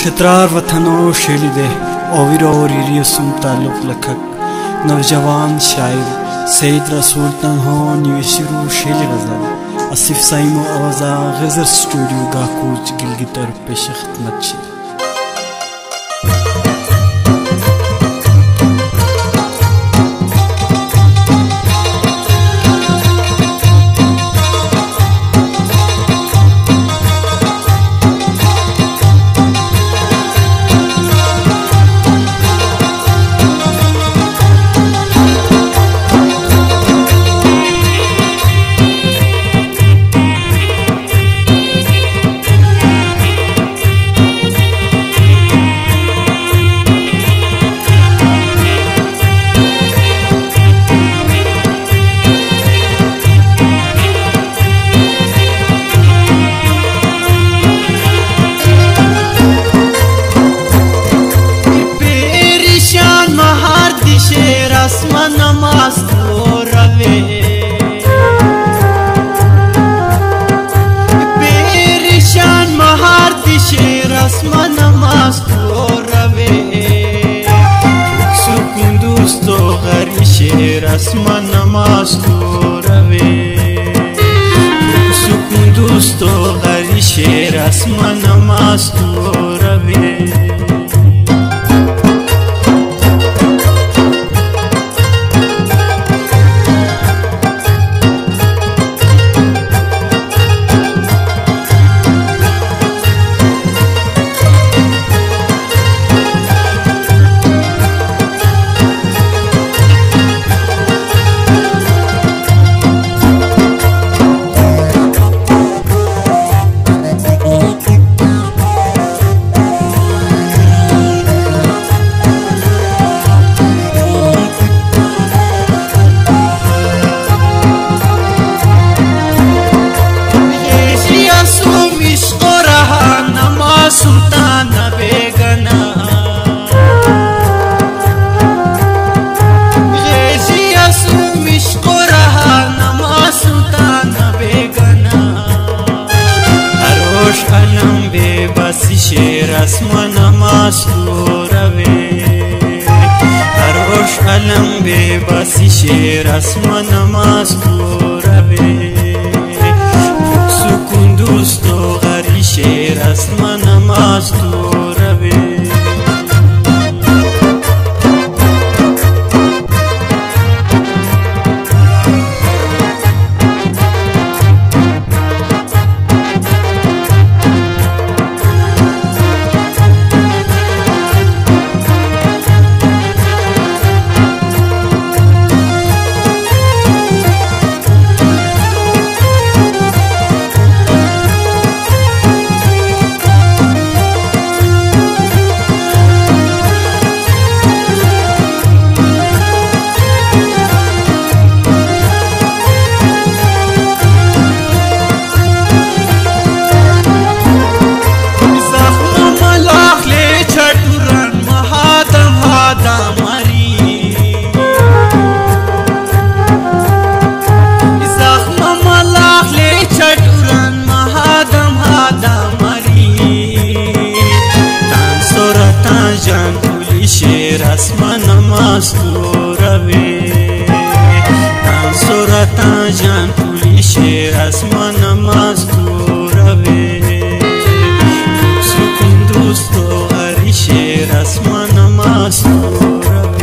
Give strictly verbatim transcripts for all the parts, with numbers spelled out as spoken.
शतरार वतनों शेलिदे ओविर और इरियसुम ताल्लुक लखक नौजवान शायर सैयद रसूल तन्हो निवेशिरू शेल गजल आसिफ साइमो आवाजा गजर स्टूडियो गाकूच गिलगितर पेश खिदमत शे Asma namaz korave, sukun dosto gari sher asma namaz korave. Sultana begana Gezi asumish qoraha nama sultana begana Arosh alam bebasi sher asma namaz korave Arosh alam bebasi sher asma namaz korave Sukun dosto gari sher asma namaz korave Asma namaz korave Tan surata jan puli sher asma namaz korave Sukun dosto gari sher asma namaz korave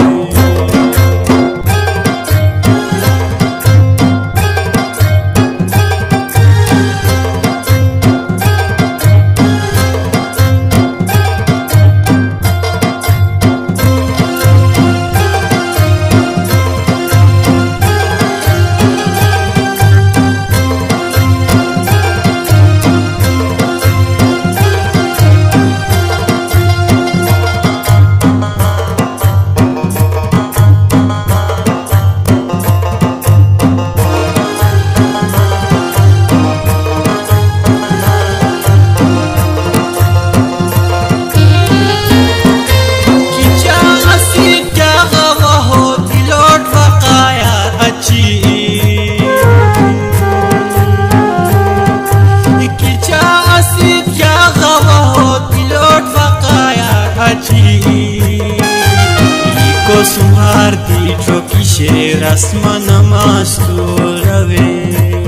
شیر اسمان مستوروه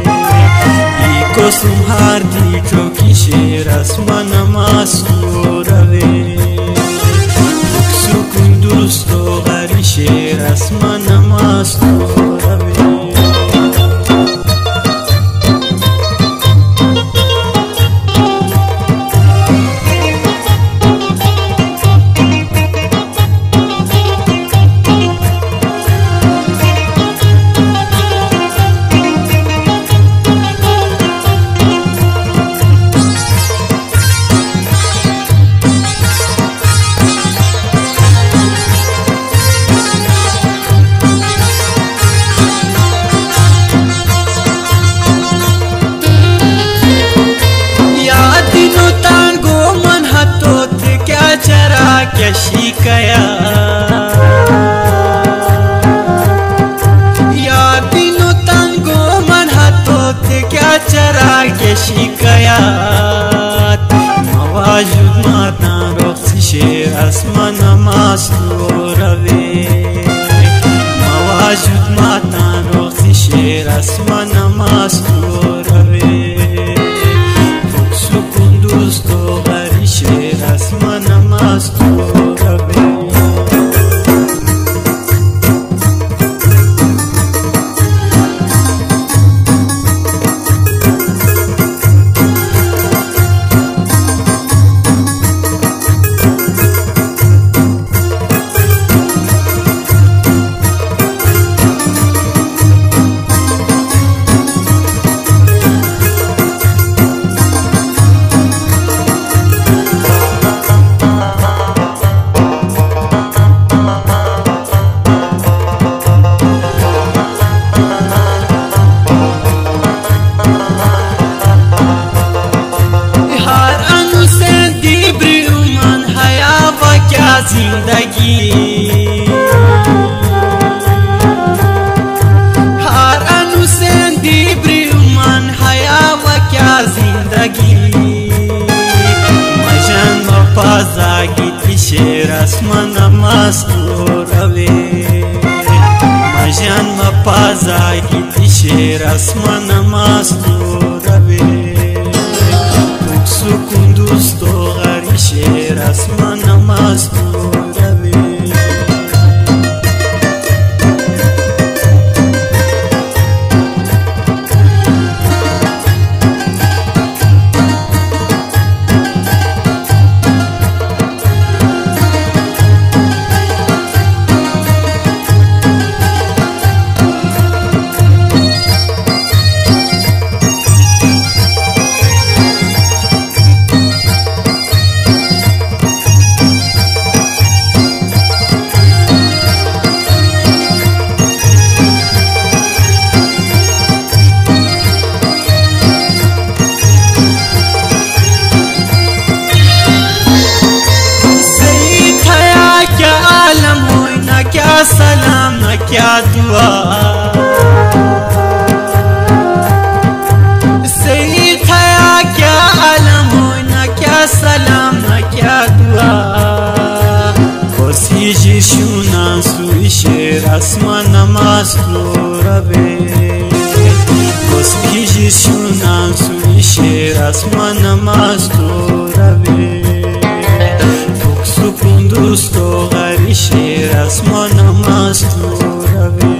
کسم هر دی چوکی شیر اسمان مستوروه سکون دوست و غری شیر اسمان مستوروه کشی کیا یادینو تنگو من حتوت کیا چرا کشی کیا مواجود ماتن رخصی شیر اسمان مستوروه مواجود ماتن رخصی شیر اسمان مستوروه فکسو کندوز تو غری شیر اسمان مستوروه زندگی هر انوسن دیبری من حیا و کیا زندگی مجان ما پازاگی تشیر اسمان مستوروه مجان ما پازاگی تشیر اسمان مستوروه سکون دوست و غری شیر اسمان مستوروه सलाम न क्या दुआ सही था क्या आलम हो न क्या सलाम न क्या दुआ कोशिश शुना सुई शेर आसमान मस्तूरोवे कोशिश शुना सुई शेर आसमान मस्तूरोवे سکون دوست و غری شیر اسمان مستوروه